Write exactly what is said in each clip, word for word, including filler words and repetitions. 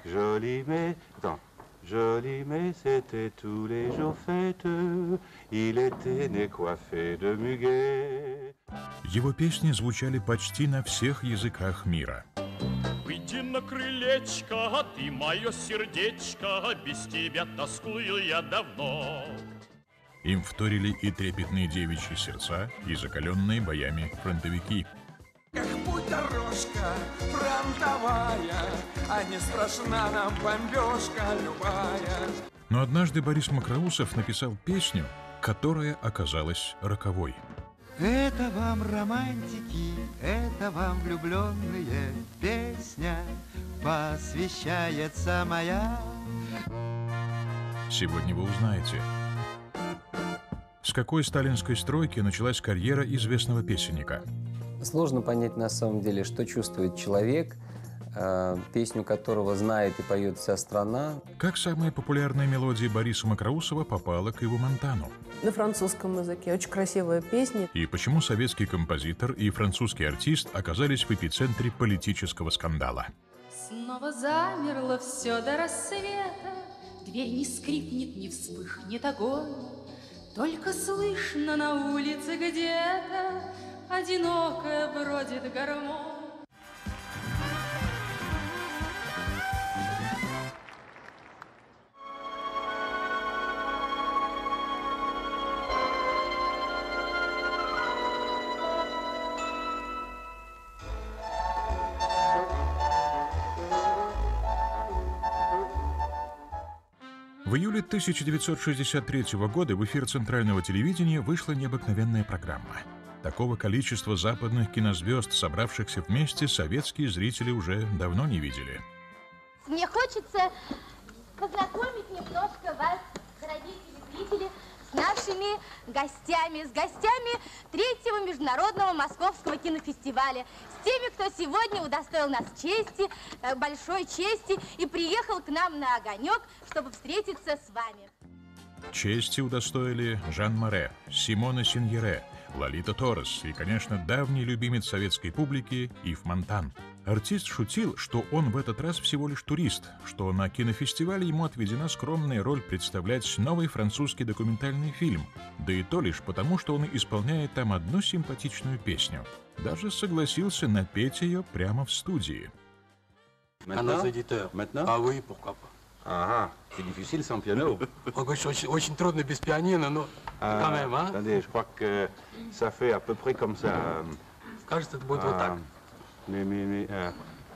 Joli mais, attends, joli mais c'était tous les jours fête. Il était né coiffé de muguet. Его песни звучали почти на всех языках мира. Выйди на крылечко, ты мое сердечко, без тебя тоскую я давно. Им вторили и трепетные девичьи сердца, и закаленные боями фронтовики. Как путь дорожка фронтовая, а не страшна нам бомбежка любая. Но однажды Борис Мокроусов написал песню, которая оказалась роковой. Это вам романтики, это вам влюбленные, песня посвящается моя. Сегодня вы узнаете, с какой сталинской стройки началась карьера известного песенника. Сложно понять на самом деле, что чувствует человек, песню которого знает и поет вся страна. Как самая популярная мелодия Бориса Мокроусова попала к Иву Монтану? На французском языке. Очень красивая песня. И почему советский композитор и французский артист оказались в эпицентре политического скандала? Снова замерло все до рассвета, дверь не скрипнет, не вспыхнет огонь, только слышно на улице где-то одинокая бродит гармонь. В июле тысяча девятьсот шестьдесят третьего года в эфир Центрального телевидения вышла необыкновенная программа. Такого количества западных кинозвезд, собравшихся вместе, советские зрители уже давно не видели. Мне хочется познакомить немножко вас, дорогие телезрители, с нашими гостями, с гостями третьего международного московского кинофестиваля, с теми, кто сегодня удостоил нас чести, большой чести и приехал к нам на огонек, чтобы встретиться с вами. Чести удостоили Жан Море, Симона Синьере, Лолита Торрес и, конечно, давний любимец советской публики Ив Монтан. Артист шутил, что он в этот раз всего лишь турист, что на кинофестивале ему отведена скромная роль представлять новый французский документальный фильм, да и то лишь потому, что он исполняет там одну симпатичную песню. Даже согласился напеть ее прямо в студии. À nos éditeurs. Maintenant? Ah oui, pourquoi pas. Ah, c'est difficile sans piano. Очень, очень трудно без пианино, но Ah, quand même, hein. attendez, je crois que ça fait à peu près comme ça. Кажется, это будет вот так. Mais, mais, mais, euh,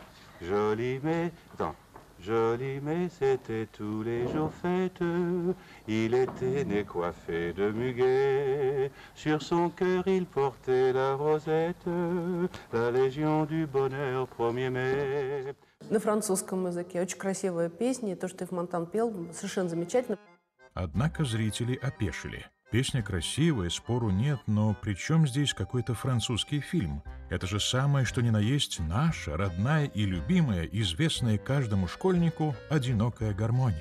joli mais, attends, joli mais c'était tous les jours fête. Il était né coiffé de muguet. Sur son cœur il portait la rosette, la légion du bonheur premier mai. На французском языке. Очень красивая песня. И то, что Ив Монтан пел, совершенно замечательно. Однако зрители опешили. Песня красивая, спору нет, но при чем здесь какой-то французский фильм? Это же самое, что ни на есть, наша, родная и любимая, известная каждому школьнику «Одинокая гармонь».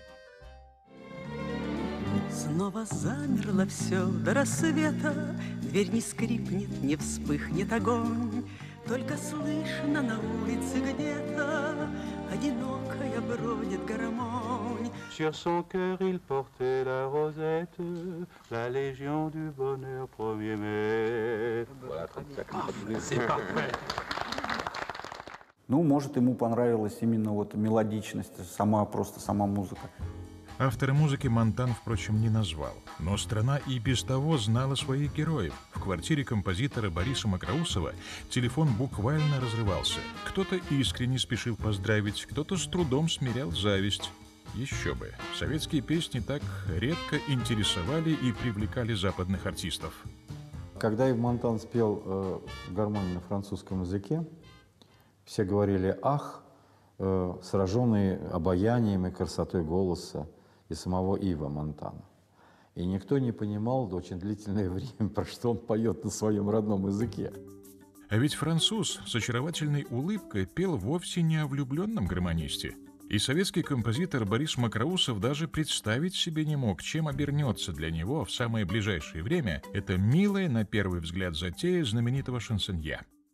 Снова замерло все до рассвета, дверь не скрипнет, не вспыхнет огонь, только слышно на улице где-то одинокая бродит гармонь. Sur son cœur il portait la rosette, la légion du bonheur premier mai. Voilà, C'est parfait. Ну, может, ему понравилась именно вот мелодичность, сама просто сама музыка. Автора музыки Монтан, впрочем, не назвал. Но страна и без того знала своих героев. В квартире композитора Бориса Мокроусова телефон буквально разрывался. Кто-то искренне спешил поздравить, кто-то с трудом смирял зависть. Еще бы, советские песни так редко интересовали и привлекали западных артистов. Когда Ив Монтан спел э, гармонию на французском языке, все говорили «ах», э, сраженные обаянием и красотой голоса и самого Ива Монтана. И никто не понимал очень длительное время, про что он поет на своем родном языке. А ведь француз с очаровательной улыбкой пел вовсе не о влюбленном гармонисте. И советский композитор Борис Мокроусов даже представить себе не мог, чем обернется для него в самое ближайшее время эта милая, на первый взгляд, затея знаменитого шансонье.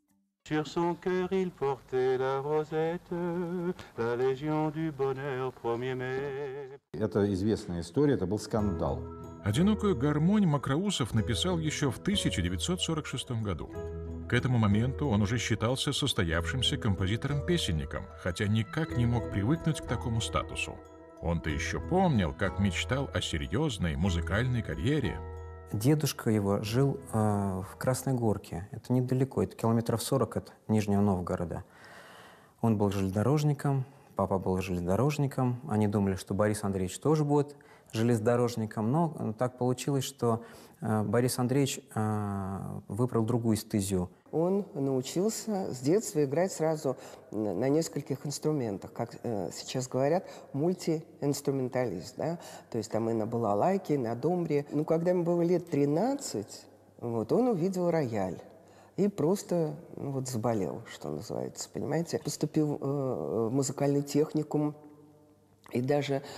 Sur son cœur il portait la rosette, la légion du bonheur premier mai. Это известная история, это был скандал. «Одинокую гармонь» Мокроусов написал еще в тысяча девятьсот сорок шестом году. К этому моменту он уже считался состоявшимся композитором-песенником, хотя никак не мог привыкнуть к такому статусу. Он-то еще помнил, как мечтал о серьезной музыкальной карьере. Дедушка его жил э, в Красной Горке. Это недалеко, это километров сорок от Нижнего Новгорода. Он был железнодорожником, папа был железнодорожником. Они думали, что Борис Андреевич тоже будет железнодорожником, но так получилось, что э, Борис Андреевич э, выбрал другую стезю. Он научился с детства играть сразу на нескольких инструментах, как э, сейчас говорят, мультиинструменталист, да? То есть там и на балалайке, и на домбре. Ну, когда ему было лет тринадцать, вот, он увидел рояль и просто ну, вот заболел, что называется, понимаете. Поступил э, в музыкальный техникум, и даже э,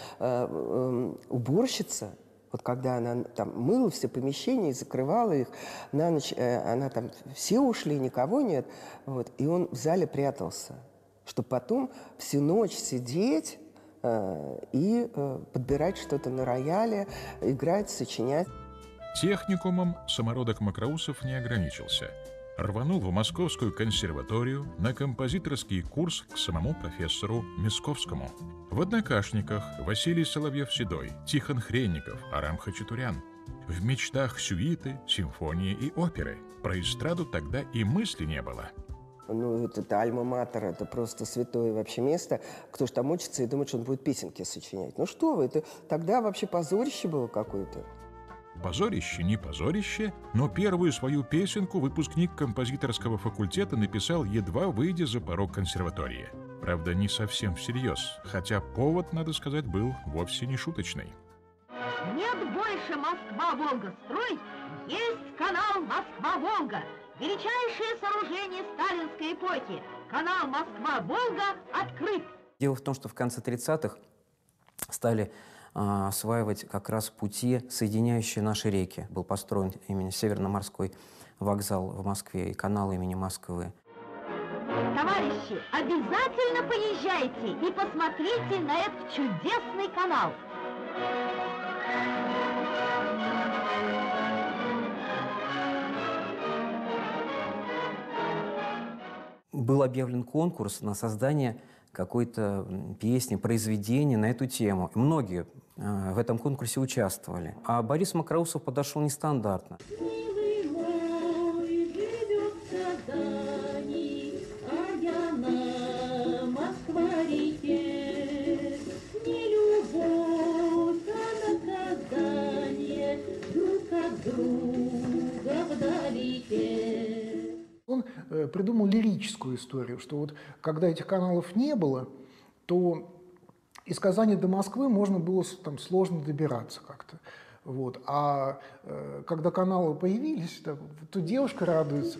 э, уборщица, вот когда она там мыла все помещения и закрывала их, на ночь э, она там, все ушли, никого нет, вот, и он в зале прятался, чтобы потом всю ночь сидеть э, и э, подбирать что-то на рояле, играть, сочинять. Техникумом самородок Мокроусов не ограничился. Рванул в Московскую консерваторию на композиторский курс к самому профессору Мясковскому. В однокашниках Василий Соловьев-Седой, Тихон Хренников, Арам Хачатурян. В мечтах сюиты, симфонии и оперы. Про эстраду тогда и мысли не было. Ну, это, это альма-матер, это просто святое вообще место. Кто ж там учится и думает, что он будет песенки сочинять. Ну что вы, это тогда вообще позорище было какое-то. Позорище, не позорище, но первую свою песенку выпускник композиторского факультета написал, едва выйдя за порог консерватории. Правда, не совсем всерьез, хотя повод, надо сказать, был вовсе не шуточный. Нет больше Москва-Волга-строй, есть канал Москва-Волга. Величайшее сооружение сталинской эпохи. Канал Москва-Волга открыт. Дело в том, что в конце тридцатых стали осваивать как раз пути, соединяющие наши реки. Был построен именно Северно-морской вокзал в Москве и канал имени Москвы. Товарищи, обязательно поезжайте и посмотрите на этот чудесный канал. Был объявлен конкурс на создание какой-то песни, произведения на эту тему. И многие э, в этом конкурсе участвовали. А Борис Мокроусов подошел нестандартно. Он э, придумал лирическую историю, что вот когда этих каналов не было, то из Казани до Москвы можно было там сложно добираться как-то. Вот. А э, когда каналы появились, то, то девушка радуется.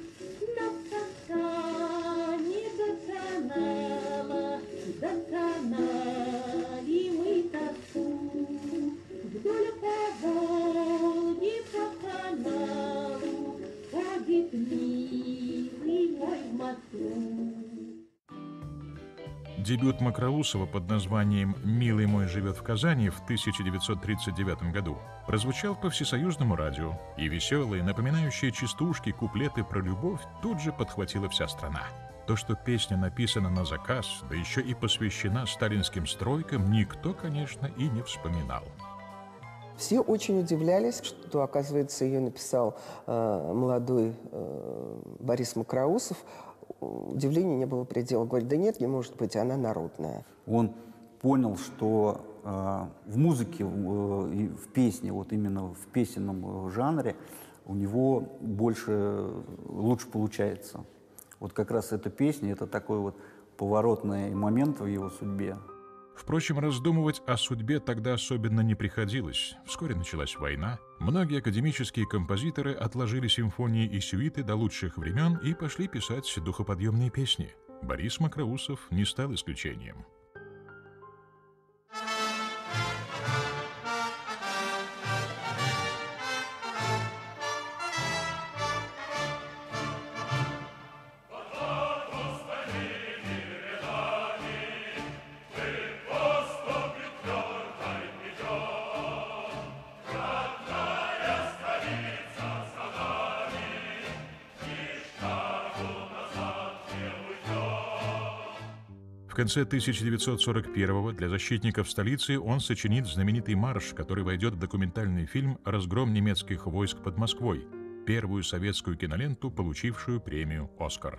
Дебют Мокроусова под названием «Милый мой живет в Казани» в тысяча девятьсот тридцать девятом году прозвучал по всесоюзному радио, и веселые, напоминающие частушки куплеты про любовь тут же подхватила вся страна. То, что песня написана на заказ, да еще и посвящена сталинским стройкам, никто, конечно, и не вспоминал. Все очень удивлялись, что, оказывается, ее написал э, молодой э, Борис Мокроусов. Удивлению не было предела. Говорит, да нет, не может быть, она народная. Он понял, что э, в музыке, э, и в песне, вот именно в песенном жанре, у него больше, лучше получается. Вот как раз эта песня, это такой вот поворотный момент в его судьбе. Впрочем, раздумывать о судьбе тогда особенно не приходилось. Вскоре началась война. Многие академические композиторы отложили симфонии и сюиты до лучших времен и пошли писать духоподъемные песни. Борис Мокроусов не стал исключением. В конце тысяча девятьсот сорок первого для защитников столицы он сочинит знаменитый марш, который войдет в документальный фильм «Разгром немецких войск под Москвой», первую советскую киноленту, получившую премию «Оскар».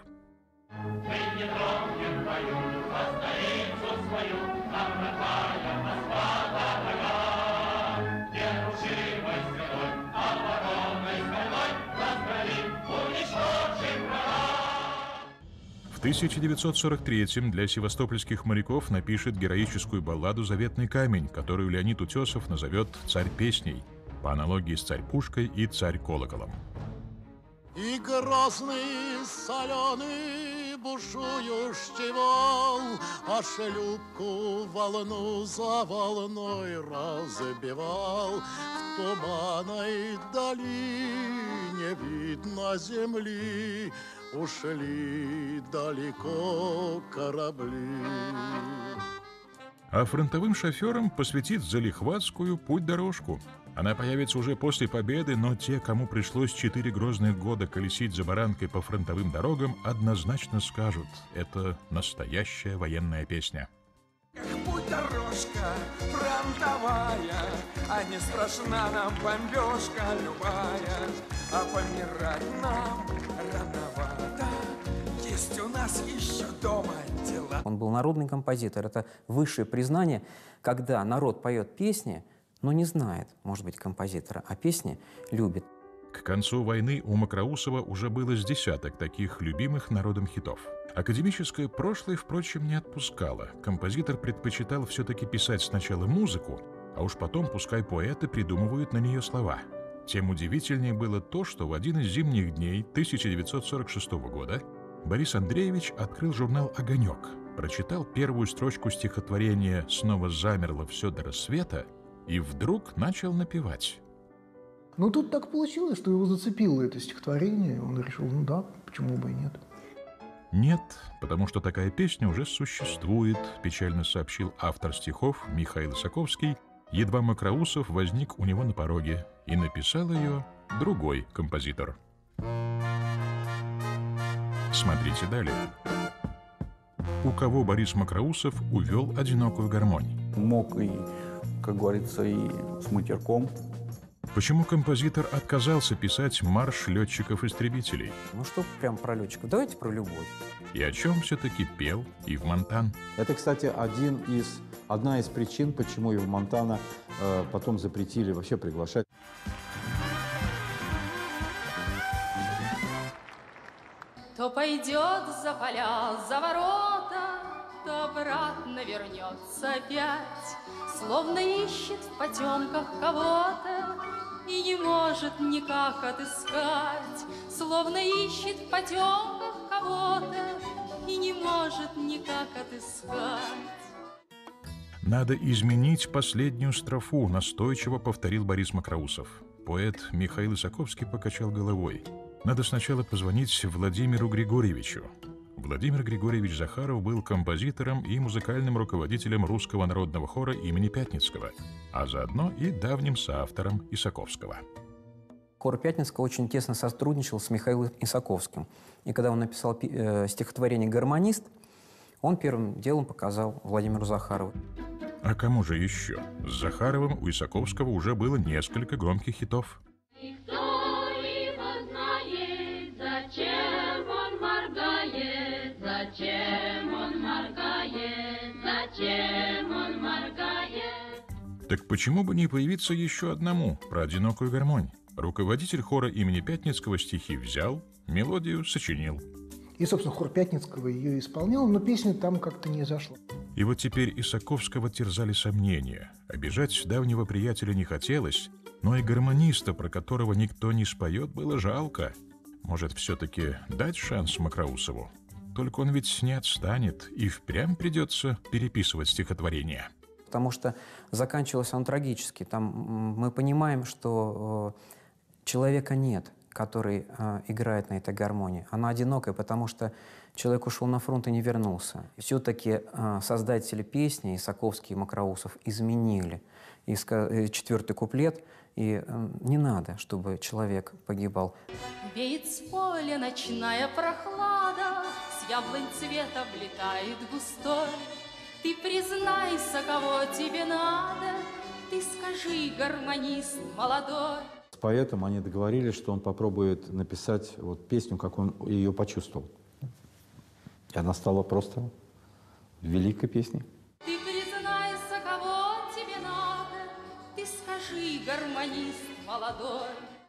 В тысяча девятьсот сорок третьем для севастопольских моряков напишет героическую балладу «Заветный камень», которую Леонид Утесов назовет «Царь песней», по аналогии с «Царь-пушкой» и «Царь-колоколом». И грозный соленый бушующий вал, а шлюпку волну за волной разбивал. В туманной долине видно земли, ушли далеко корабли. А фронтовым шоферам посвятит залихватскую путь-дорожку. Она появится уже после победы, но те, кому пришлось четыре грозных года колесить за баранкой по фронтовым дорогам, однозначно скажут — это настоящая военная песня. Как путь-дорожка фронтовая, а не страшна нам бомбежка любая, а помирать нам рановато, есть у нас еще дома дела. Он был народный композитор. Это высшее признание, когда народ поет песни, но не знает, может быть, композитора, а песни любит. К концу войны у Мокроусова уже было с десяток таких любимых народом хитов. Академическое прошлое, впрочем, не отпускало. Композитор предпочитал все-таки писать сначала музыку, а уж потом пускай поэты придумывают на нее слова. Тем удивительнее было то, что в один из зимних дней тысяча девятьсот сорок шестого года Борис Андреевич открыл журнал «Огонек», прочитал первую строчку стихотворения «Снова замерло все до рассвета» и вдруг начал напевать. Ну, тут так получилось, что его зацепило это стихотворение, он решил, ну да, почему бы и нет. Нет, потому что такая песня уже существует, печально сообщил автор стихов Михаил Исаковский, едва Мокроусов возник у него на пороге, и написал ее другой композитор. Смотрите далее. У кого Борис Мокроусов увел одинокую гармонь? Мог и, как говорится, и с матерком. Почему композитор отказался писать марш летчиков-истребителей? Ну что прям про летчиков? Давайте про любовь. И о чем все-таки пел Ив Монтан? Это, кстати, один из, одна из причин, почему Ив Монтана э, потом запретили вообще приглашать. То пойдет за поля, за ворота, то обратно вернется опять, словно ищет в потемках кого-то и не может никак отыскать, словно ищет в потемках кого-то и не может никак отыскать. Надо изменить последнюю строфу, настойчиво повторил Борис Мокроусов. Поэт Михаил Исаковский покачал головой. Надо сначала позвонить Владимиру Григорьевичу. Владимир Григорьевич Захаров был композитором и музыкальным руководителем Русского народного хора имени Пятницкого, а заодно и давним соавтором Исаковского. Хор Пятницкого очень тесно сотрудничал с Михаилом Исаковским. И когда он написал э, стихотворение «Гармонист», он первым делом показал Владимиру Захарову. А кому же еще? С Захаровым у Исаковского уже было несколько громких хитов. Зачем он моргает, зачем он моргает? Так почему бы не появиться еще одному про одинокую гармонь? Руководитель хора имени Пятницкого стихи взял, мелодию сочинил. И, собственно, хор Пятницкого ее исполнял, но песня там как-то не зашла. И вот теперь Исаковского терзали сомнения. Обижать давнего приятеля не хотелось, но и гармониста, про которого никто не споет, было жалко. Может, все-таки дать шанс Мокроусову? Только он ведь не отстанет, и впрямь придется переписывать стихотворение. Потому что заканчивался он трагически. Там мы понимаем, что э, человека нет, который э, играет на этой гармонии. Она одинокая, потому что человек ушел на фронт и не вернулся. Все-таки э, создатели песни, Исаковский и Мокроусов, изменили и, э, четвертый куплет, и э, не надо, чтобы человек погибал. Веет с поля ночная прохлада, с яблонь цвета влетает густой. Ты признайся, кого тебе надо, ты скажи, гармонист молодой. С поэтом они договорились, что он попробует написать вот песню, как он ее почувствовал. И она стала просто великой песней. Ты признайся, кого тебе надо, ты скажи, гармонист молодой.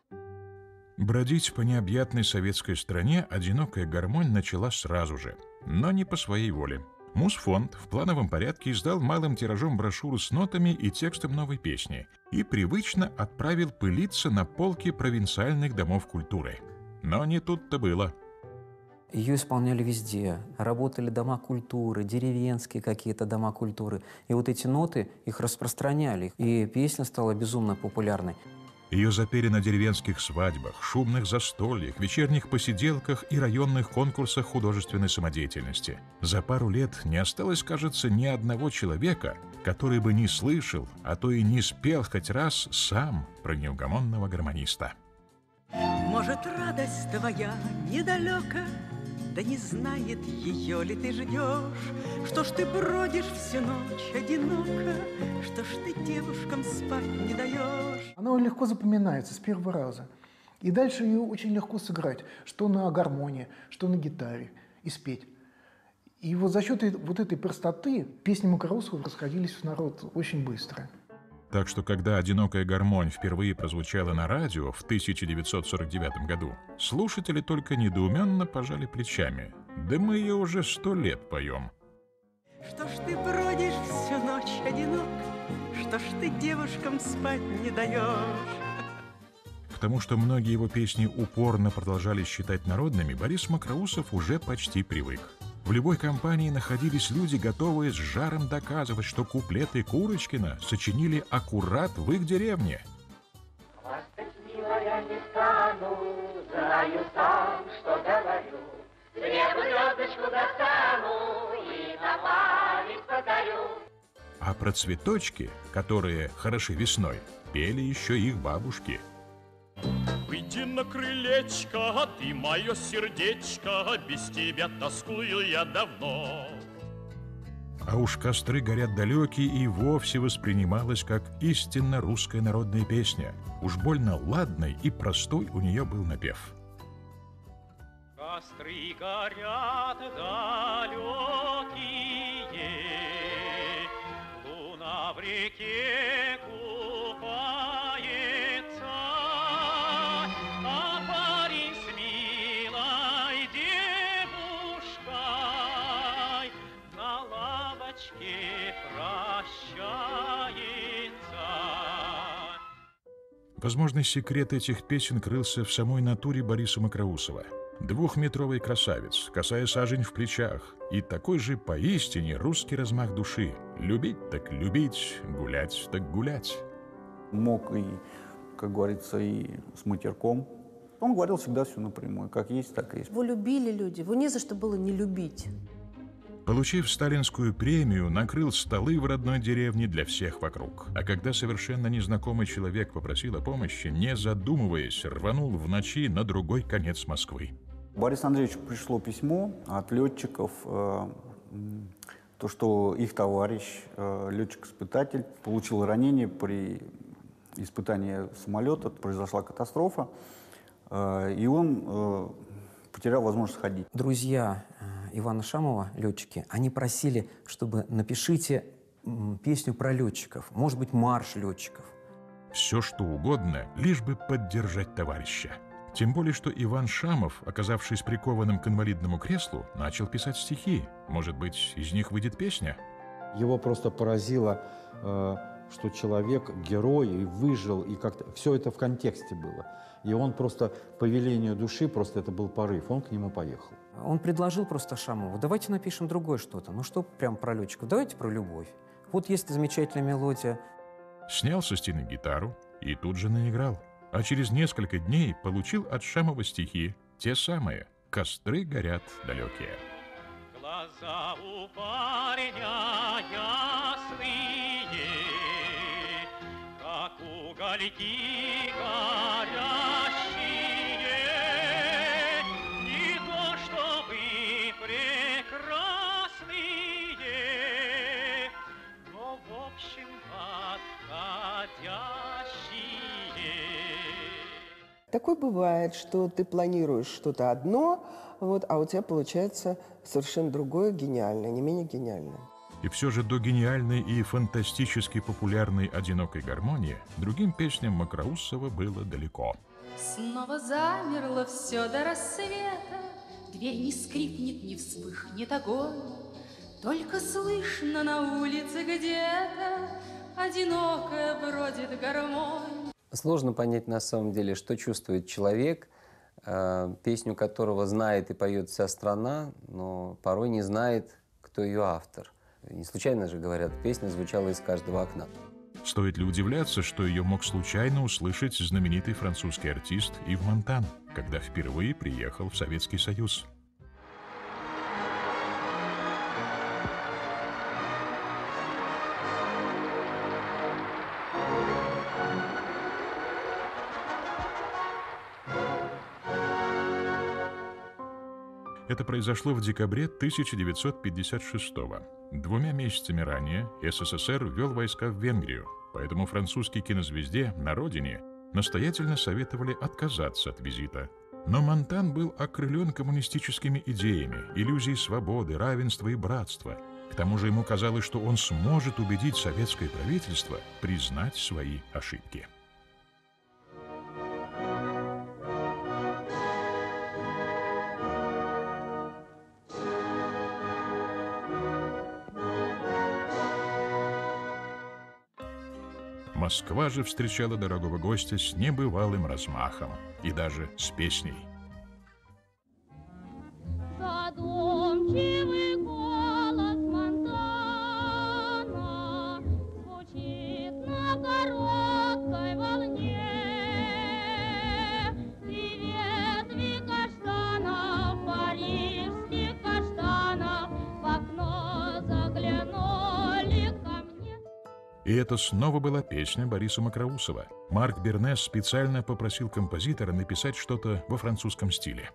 Бродить по необъятной советской стране одинокая гармонь начала сразу же, но не по своей воле. Мусфонд в плановом порядке издал малым тиражом брошюру с нотами и текстом новой песни и привычно отправил пылиться на полки провинциальных домов культуры. Но не тут-то было. Ее исполняли везде. Работали дома культуры, деревенские какие-то дома культуры. И вот эти ноты, их распространяли. И песня стала безумно популярной. Ее запели на деревенских свадьбах, шумных застольях, вечерних посиделках и районных конкурсах художественной самодеятельности. За пару лет не осталось, кажется, ни одного человека, который бы не слышал, а то и не спел хоть раз сам про неугомонного гармониста. Может, радость твоя недалека, да не знает ее ли ты ждешь? Что ж ты бродишь всю ночь одиноко, что ж ты девушкам спать не даешь? Она легко запоминается с первого раза. И дальше ее очень легко сыграть, что на гармонии, что на гитаре, и спеть. И вот за счет вот этой простоты песни Макроусова расходились в народ очень быстро. Так что, когда «Одинокая гармонь» впервые прозвучала на радио в тысяча девятьсот сорок девятом году, слушатели только недоуменно пожали плечами. Да мы ее уже сто лет поем. Что ж ты бродишь всю ночь одинок, что ж ты девушкам спать не даешь? К тому, что многие его песни упорно продолжали считать народными, Борис Мокроусов уже почти привык. В любой компании находились люди, готовые с жаром доказывать, что куплеты Курочкина сочинили аккурат в их деревне. Плакать, милая, не стану, знаю сам, что говорю. Сребу звездочку достану и на память подарю. А про цветочки, которые хороши весной, пели еще их бабушки. Выйди на крылечко, ты мое сердечко, без тебя тоскую я давно. А уж «Костры горят далекие» и вовсе воспринималась как истинно русская народная песня. Уж больно ладной и простой у нее был напев. Костры горят далекие, луна в реке купается, а парень с милой девушкой на лавочке прощается. Возможно, секрет этих песен крылся в самой натуре Бориса Мокроусова. Двухметровый красавец, косая сажень в плечах, и такой же поистине русский размах души. Любить так любить, гулять так гулять. Мог и, как говорится, и с матерком. Он говорил всегда все напрямую, как есть, так и есть. Его любили люди, его не за что было не любить. Получив сталинскую премию, накрыл столы в родной деревне для всех вокруг. А когда совершенно незнакомый человек попросил о помощи, не задумываясь, рванул в ночи на другой конец Москвы. Борису Андреевичу пришло письмо от летчиков, э, то, что их товарищ, э, летчик-испытатель, получил ранение при испытании самолета, произошла катастрофа, э, и он э, потерял возможность ходить. Друзья Ивана Шамова, летчики, они просили, чтобы напишите песню про летчиков, может быть, марш летчиков. Все что угодно, лишь бы поддержать товарища. Тем более, что Иван Шамов, оказавшись прикованным к инвалидному креслу, начал писать стихи. Может быть, из них выйдет песня? Его просто поразило, э, что человек герой и выжил, и как-то все это в контексте было. И он просто по велению души, просто это был порыв, он к нему поехал. Он предложил просто Шамову: давайте напишем другое что-то. Ну что прям про летчиков, давайте про любовь. Вот есть замечательная мелодия. Снял со стены гитару и тут же наиграл. А через несколько дней получил от Шамова стихи, те самые «Костры горят далекие». Глаза у парня ясные, как угольки горящие, не то чтобы пред Такое бывает, что ты планируешь что-то одно, вот, а у тебя получается совершенно другое, гениальное, не менее гениальное. И все же до гениальной и фантастически популярной «Одинокой гармонии» другим песням Мокроусова было далеко. Снова замерло все до рассвета, дверь не скрипнет, не вспыхнет огонь, только слышно на улице где-то одинокая бродит гармонь. Сложно понять на самом деле, что чувствует человек, э, песню которого знает и поет вся страна, но порой не знает, кто ее автор. Не случайно же говорят, песня звучала из каждого окна. Стоит ли удивляться, что ее мог случайно услышать знаменитый французский артист Ив Монтан, когда впервые приехал в Советский Союз? Это произошло в декабре тысяча девятьсот пятьдесят шестого. Двумя месяцами ранее СССР ввел войска в Венгрию, поэтому французской кинозвезде на родине настоятельно советовали отказаться от визита. Но Монтан был окрылен коммунистическими идеями, иллюзией свободы, равенства и братства. К тому же ему казалось, что он сможет убедить советское правительство признать свои ошибки. Москва же встречала дорогого гостя с небывалым размахом и даже с песней. Задумчивый голос Монтана звучит на короткой волне, и ветви каштанов, парижских каштанов, в окно заглянули ко мне. И это снова была песня Бориса Мокроусова. Марк Бернес специально попросил композитора написать что-то во французском стиле.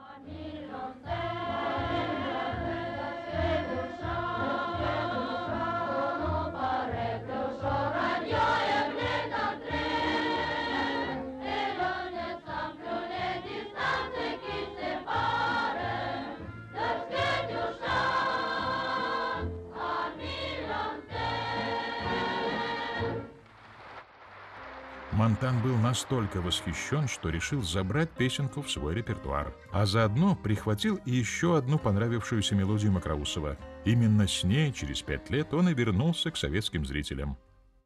Монтан был настолько восхищен, что решил забрать песенку в свой репертуар, а заодно прихватил и еще одну понравившуюся мелодию Мокроусова. Именно с ней через пять лет он и вернулся к советским зрителям.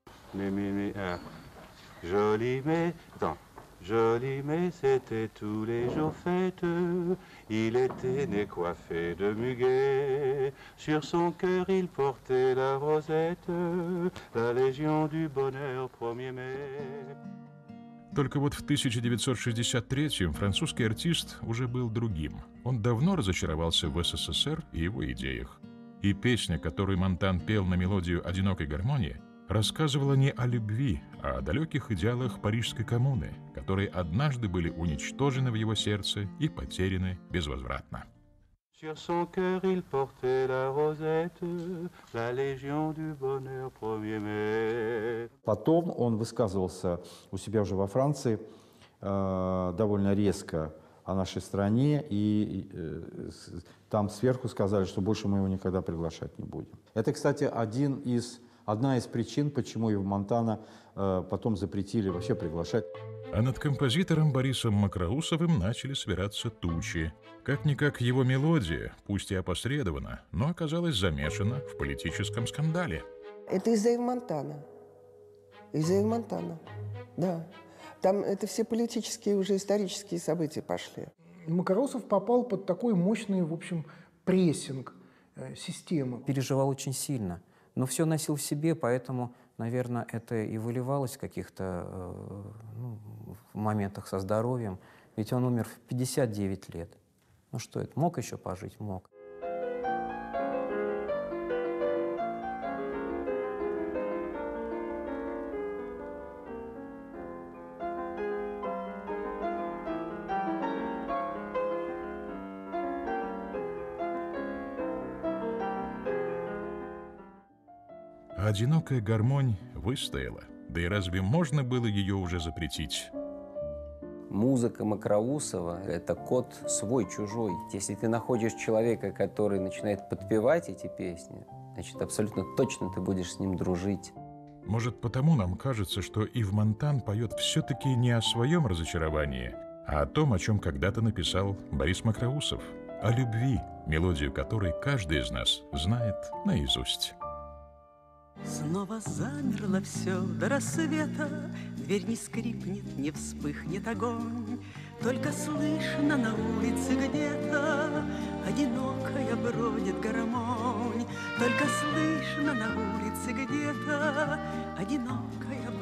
Joli mais c'était tous les jours fête, il était né coiffé de muguet, sur son cœur il portait la rosette, la légion du bonheur premier mai. Только вот в тысяча девятьсот шестьдесят третьем французский артист уже был другим. Он давно разочаровался в СССР и его идеях. И песня, которую Монтан пел на мелодию «Одинокой гармонии», рассказывала не о любви, а о далеких идеалах парижской коммуны, которые однажды были уничтожены в его сердце и потеряны безвозвратно. Потом он высказывался у себя уже во Франции э, довольно резко о нашей стране, и э, там сверху сказали, что больше мы его никогда приглашать не будем. Это, кстати, один из Одна из причин, почему Ива Монтана э, потом запретили вообще приглашать. А над композитором Борисом Мокроусовым начали собираться тучи. Как-никак его мелодия, пусть и опосредованно, но оказалась замешана в политическом скандале. Это из-за Ива Монтана. Из-за Ива Монтана, да. Там это все политические, уже исторические события пошли. Мокроусов попал под такой мощный, в общем, прессинг э, системы. Переживал очень сильно. Но все носил в себе, поэтому, наверное, это и выливалось в каких-то э, ну, в моментах со здоровьем. Ведь он умер в пятьдесят девять лет. Ну что это, мог еще пожить? Мог. «Одинокая гармонь» выстояла, да и разве можно было ее уже запретить? Музыка Мокроусова — это код свой-чужой. Если ты находишь человека, который начинает подпевать эти песни, значит, абсолютно точно ты будешь с ним дружить. Может, потому нам кажется, что Ив Монтан поет все-таки не о своем разочаровании, а о том, о чем когда-то написал Борис Мокроусов, о любви, мелодию которой каждый из нас знает наизусть. Снова замерло все до рассвета, дверь не скрипнет, не вспыхнет огонь, только слышно на улице где-то одинокая бродит гармонь, только слышно на улице где-то одинокая